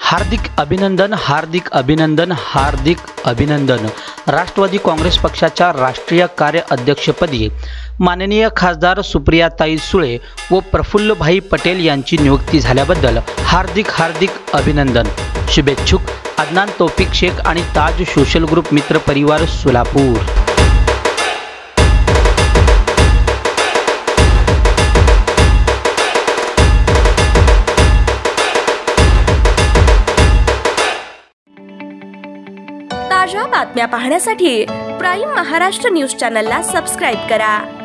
हार्दिक अभिनंदन, हार्दिक अभिनंदन, हार्दिक अभिनंदन। राष्ट्रवादी काँग्रेस पक्षाच्या राष्ट्रीय कार्य अध्यक्षपदी माननीय खासदार सुप्रियाताई सुळे व प्रफुल्लभाई पटेल यांची नियुक्ती झाल्याबद्दल हार्दिक हार्दिक अभिनंदन। शुभेच्छुक अदनान तौफिक शेख आणि ताज सोशल ग्रुप मित्र परिवार सोलापूर। ताज्या बातम्या पाहण्यासाठी प्राईम महाराष्ट्र न्यूज चॅनलला सबस्क्राईब करा।